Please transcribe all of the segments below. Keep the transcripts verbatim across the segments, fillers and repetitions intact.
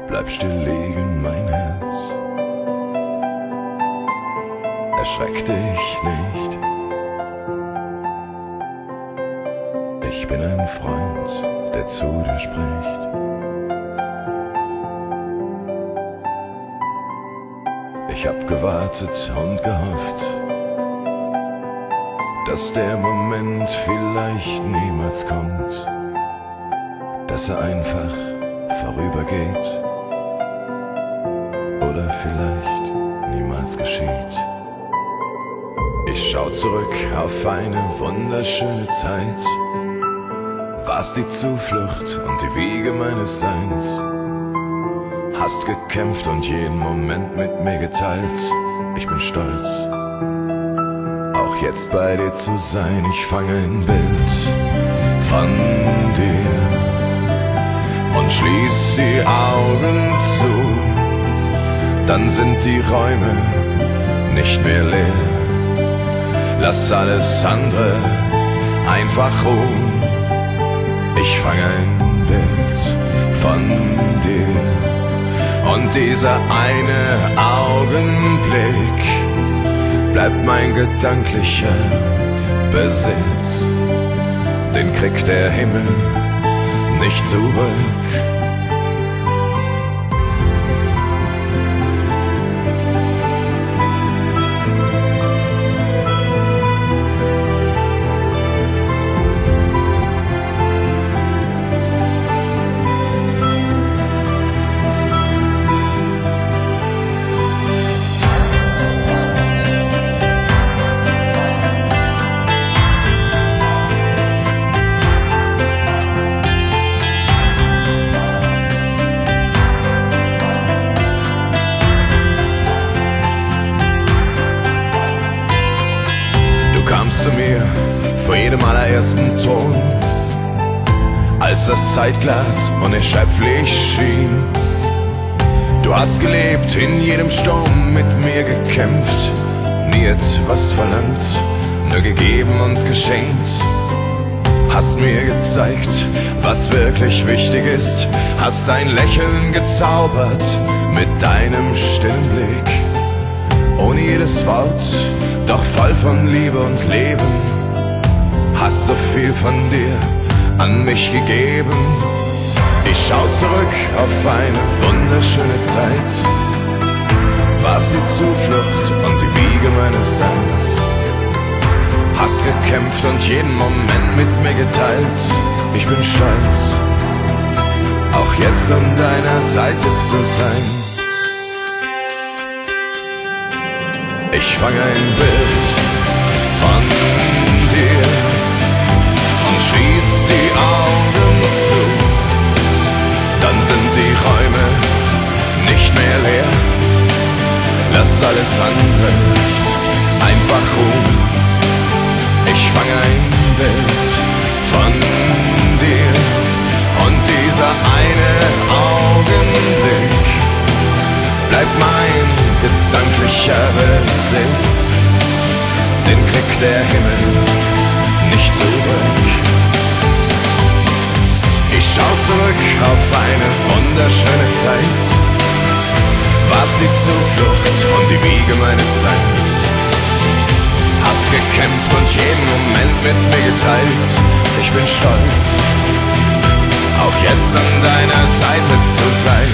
Bleib still liegen, mein Herz. Erschreck dich nicht. Ich bin ein Freund, der zu dir spricht. Ich hab gewartet und gehofft, dass der Moment vielleicht niemals kommt, dass er einfach vorübergeht oder vielleicht niemals geschieht. Ich schau zurück auf eine wunderschöne Zeit, warst die Zuflucht und die Wiege meines Seins. Hast gekämpft und jeden Moment mit mir geteilt. Ich bin stolz, auch jetzt bei dir zu sein. Ich fange ein Bild von dir und schließ die Augen zu. Dann sind die Räume nicht mehr leer. Lass alles andere einfach ruhen. Ich fange ein Bild von dir. Und dieser eine Augenblick bleibt mein gedanklicher Besitz. Den kriegt der Himmel nicht zurück. Zu mir vor jedem allerersten Ton, als das Zeitglas unerschöpflich schien. Du hast gelebt, in jedem Sturm mit mir gekämpft, nie etwas verlangt, nur gegeben und geschenkt. Hast mir gezeigt, was wirklich wichtig ist, hast ein Lächeln gezaubert mit deinem stillen Blick. Ohne jedes Wort, doch voll von Liebe und Leben, hast so viel von dir an mich gegeben. Ich schau zurück auf eine wunderschöne Zeit, warst die Zuflucht und die Wiege meines Seins. Hast gekämpft und jeden Moment mit mir geteilt. Ich bin stolz, auch jetzt an deiner Seite zu sein. Ich fange ein Bild von dir und schließ die Augen zu. Dann sind die Räume nicht mehr leer. Lass alles andere einfach ruhen. Ich fange ein Bild von dir und dieser eine Augenblick bleibt mein gedanklicher Besitz. Den kriegt der Himmel nicht zurück. Ich schau zurück auf eine wunderschöne Zeit, warst die Zuflucht und die Wiege meines Seins. Hast gekämpft und jeden Moment mit mir geteilt. Ich bin stolz, auch jetzt an deiner Seite zu sein.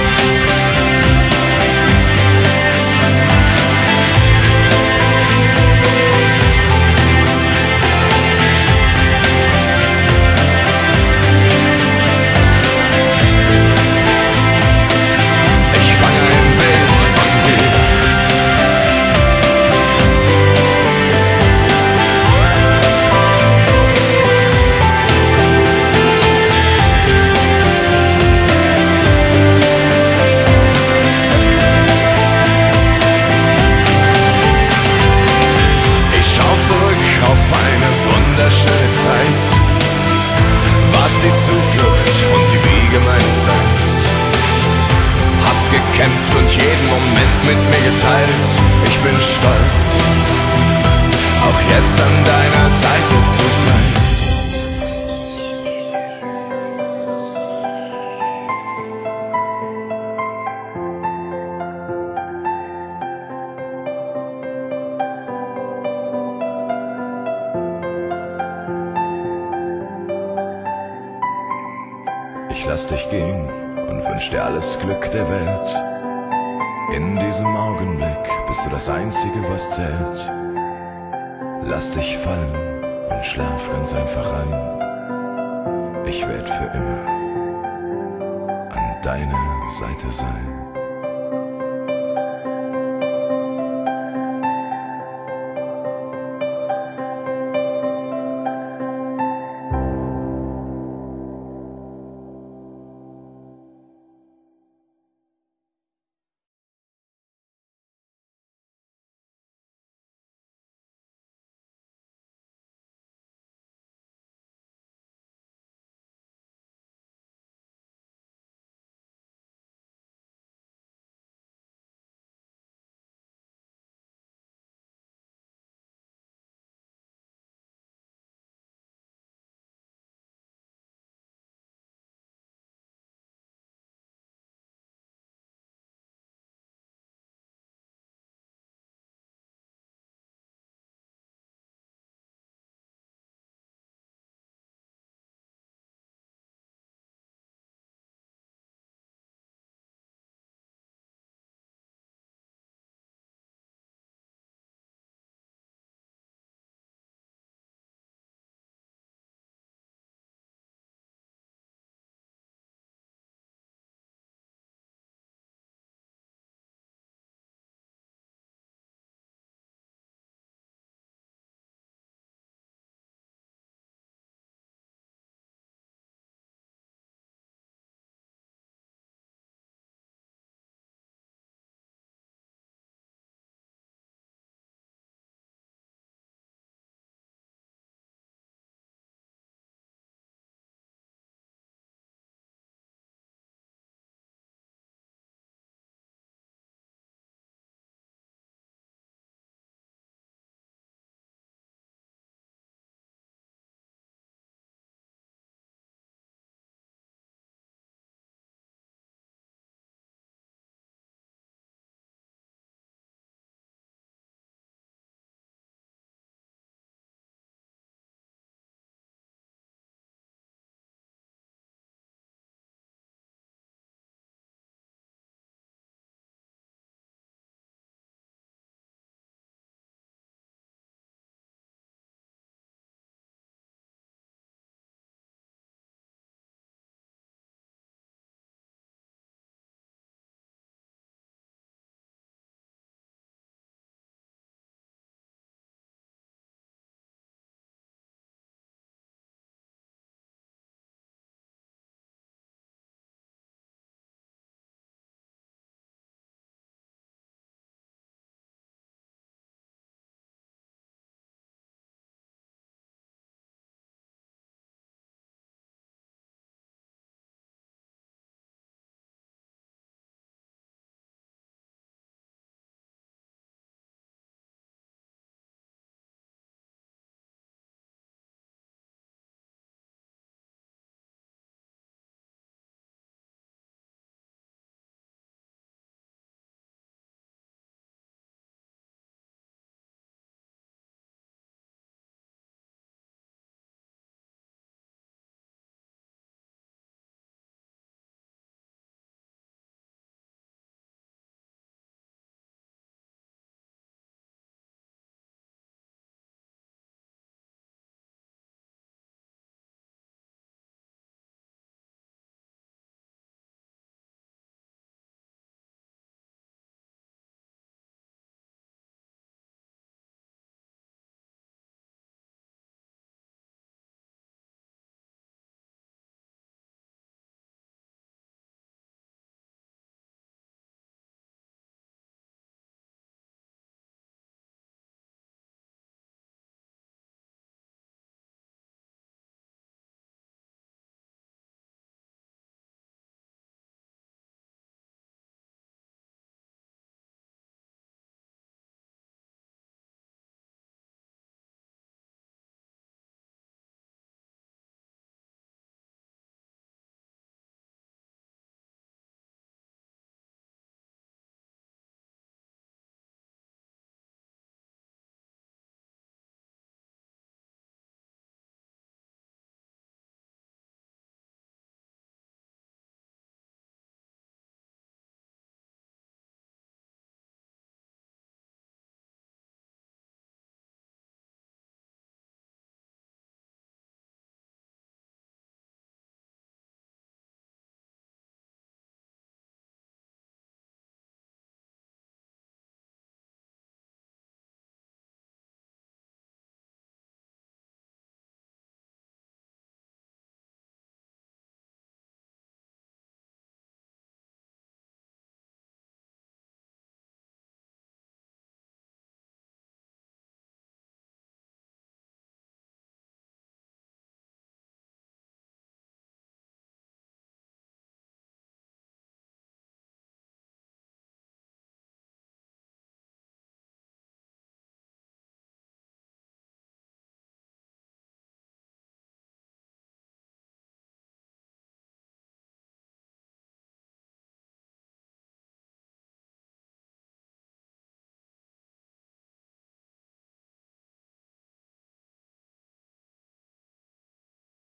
Gekämpft und jeden Moment mit mir geteilt. Ich bin stolz, auch jetzt an deiner Seite zu sein. Ich lass dich gehen und wünsch dir alles Glück der Welt. In diesem Augenblick bist du das Einzige, was zählt. Lass dich fallen und schlaf ganz einfach ein. Ich werd für immer an deiner Seite sein.